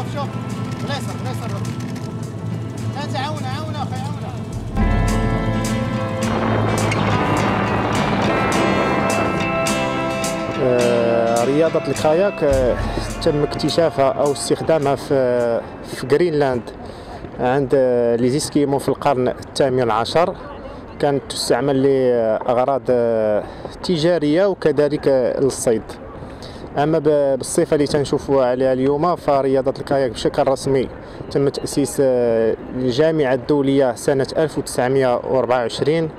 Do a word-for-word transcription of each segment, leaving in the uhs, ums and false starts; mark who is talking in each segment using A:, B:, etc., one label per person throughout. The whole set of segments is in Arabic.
A: شوف شوف بلاصه بلاصه انت عاون عاون اخي عاون.
B: آه رياضة الكاياك آه تم اكتشافها او استخدامها في في جرينلاند عند آه لي زيسكيمو في القرن الثامن عشر. كانت تستعمل لأغراض آه تجارية وكذلك آه للصيد. اما بالصفه اللي تنشوفوها عليها اليوم فرياضه الكاياك بشكل رسمي تم تاسيس الجامعه الدوليه سنه ألف وتسعمائة وأربعة وعشرين.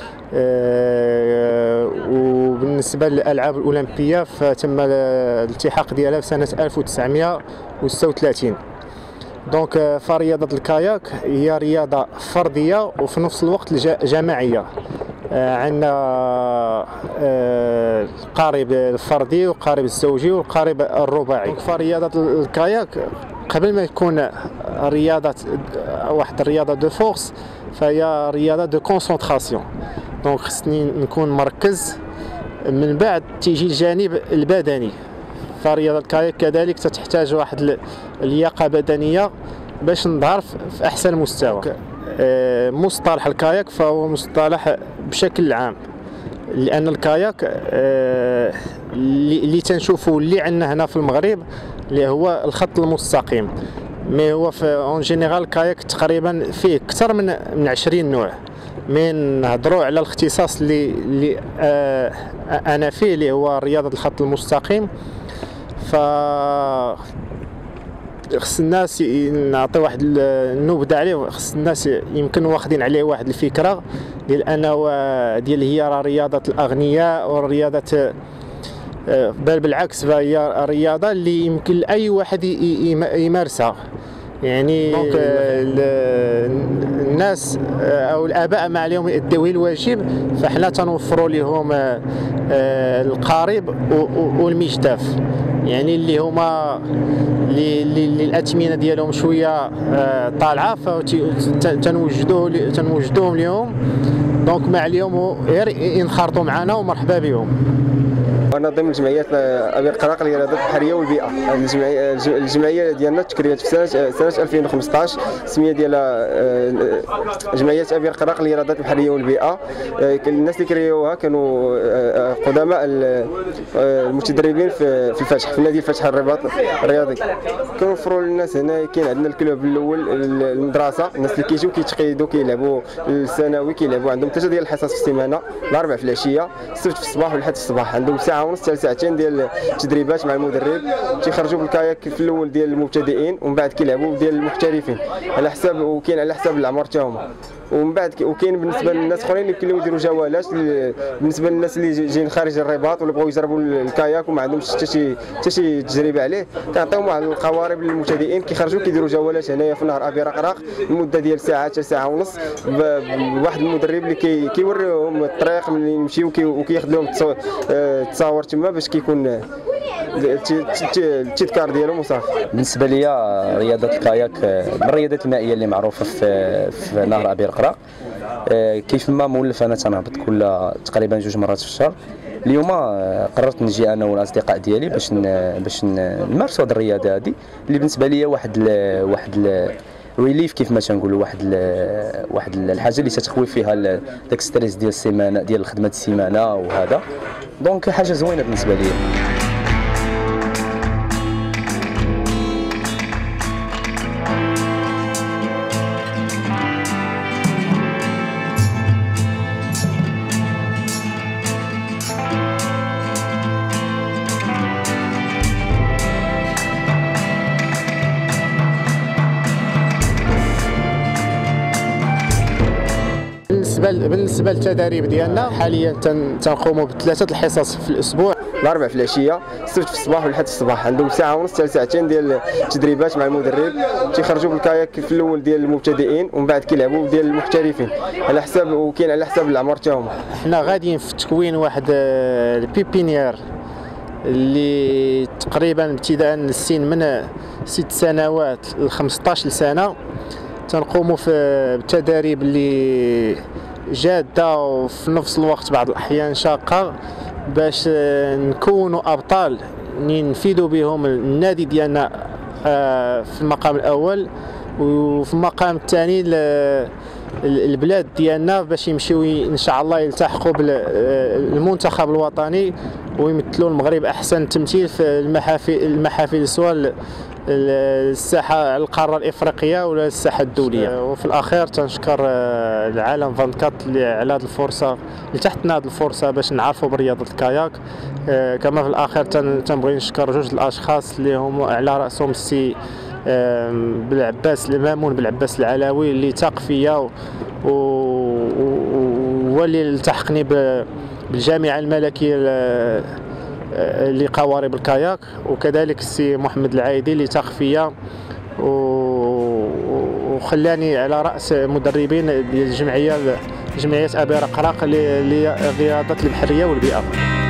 B: وبالنسبه للالعاب الاولمبيه فتم الالتحاق ديالها في سنه ألف وتسعمائة وستة وثلاثين. دونك فرياضه الكاياك هي رياضه فرديه وفي نفس الوقت جماعيه. عندنا القارب الفردي والقارب الزوجي والقارب الرباعي. فرياضة الكاياك قبل ما تكون رياضة واحد الرياضة دو فورس فهي رياضة دو كونسونطراسيون. دونك خصني نكون مركز، من بعد تيجي الجانب البدني. فرياضة الكاياك كذلك تحتاج واحد اللياقة بدنية باش نظهر في أحسن مستوى. مصطلح الكاياك فهو مصطلح بشكل عام، لأن الكاياك اللي تنشوفه اللي عندنا هنا في المغرب اللي هو الخط المستقيم، مي هو في اون جينيرال الكاياك تقريبا فيه أكثر من من عشرين نوع. من نهضروا على الاختصاص اللي اللي أنا فيه اللي هو رياضة الخط المستقيم، ف خص الناس نعطي واحد النبذه عليه. خص الناس يمكن واخدين عليه واحد الفكره ديال انه ديال هي راه رياضه الاغنياء ورياضه، بل بالعكس فهي رياضه اللي يمكن لاي واحد يمارسها. يعني دونك الناس او الاباء ما عليهم يؤدوا الواجب، فاحنا تنوفروا لهم القارب والمجدف، يعني اللي هما اللي الاثمنه ديالهم شويه طالعه فتنوجدوه تنوجدوهم لهم. دونك ما عليهم غير ينخرطوا معنا ومرحبا بهم.
C: أنا ضمن جمعية أبي قراق للرياضات البحرية والبيئة. الجمعية الجمعية ديالنا تكريت في سنة سنة ألفين وخمسطاش. السمية ديالها جمعية أبي قراق للرياضات البحرية والبيئة. الناس اللي كريوها كانوا قدماء المتدربين في الفتح في نادي الفتح الرباط الرياضي. كنوفروا للناس هنا، كاين عندنا الكلوب الاول المدرسة، الناس اللي كيجيو كيتقيدوا كيلعبوا الثانوي كيلعبوا عندهم ثلاثة ديال الحصص في السيمانة، الأربع في العشية، السبت في الصباح والأحد في الصباح. عندهم ساعة ونص حتى ساعتين ديال التدريبات مع المدرب. تيخرجوا بالكاياك في الاول ديال المبتدئين ومن بعد كيلعبوا ديال المحترفين على حساب، وكاين على حساب العمر تاعهم. ومن بعد وكاين بالنسبه للناس الاخرين اللي كيلو يديروا جولات، بالنسبه للناس اللي جايين خارج الرباط ولا بغاو يجربوا الكاياك وما عندهمش حتى شي حتى شي تجربه عليه، كنعطيوهم واحد القوارب للمبتدئين كيخرجوا كيديروا جولات هنايا في نهر ابي رقراق المده ديال ساعه حتى ساعه ونص، بواحد المدرب اللي كي كيوريهم الطريق ملي يمشيو وكياخذ لهم التصاور تما باش كيكون التذكار ديالهم وصافي.
D: بالنسبه لي رياضه الكاياك من الرياضات المائيه اللي معروفه في في نهر ابي رقراق. كيف ما مولف انا تنهبط كل تقريبا جوج مرات في الشهر. اليوم قررت نجي انا والاصدقاء ديالي باش باش نمارسوا هذه الرياضه هذه اللي بالنسبه لي واحد ال واحد ال ريليف كيف ما تنقولوا، واحد ال واحد الحاجه اللي تتخوي فيها داك ستريس ديال السيمانه ديال خدمه السيمانه وهذا. دونك حاجه زوينه بالنسبه لي.
B: بالنسبه للتدريب ديالنا حاليا تنقوموا بثلاثه الحصص في الاسبوع،
C: الاربع في العشيه، السبت في الصباح والحد في الصباح. عندهم ساعه ونص حتى ساعتين ديال التدريبات مع المدرب. تيخرجوا بالكاياك في الاول ديال المبتدئين ومن بعد كيلعبوا ديال المحترفين على حساب، وكاين على حساب العمر تاعهم.
B: حنا غاديين في تكوين واحد البيبينيير اللي تقريبا ابتداء السن من ست سنوات ل خمسطاش سنه. تنقوموا في التدريب اللي جاده وفي نفس الوقت بعض الاحيان شاقه باش نكونوا ابطال نفيدوا بهم النادي ديالنا في المقام الاول، وفي المقام الثاني البلاد ديالنا باش يمشيو ان شاء الله يلتحقوا بالمنتخب الوطني ويمثلوا المغرب احسن تمثيل في المحافل المحافل سواء الساحه على القاره الافريقيه ولا الساحه الدوليه. وفي الاخير تنشكر العالم أربعة وعشرين اللي على هذه الفرصه اللي تحتنا هذه الفرصه باش نعرفوا برياضه الكاياك. كما في الاخير تنبغي نشكر جوج الاشخاص اللي هم على راسهم السي بالعباس المامون بالعباس العلوي اللي تاق فيا وهو اللي التحقني بالجامعه الملكيه لقوارب الكاياك، وكذلك السي محمد العايدي اللي تاق فيا وخلاني على راس مدربين ديال الجمعيه جمعيه ابي رقراق لرياضه البحريه والبيئه.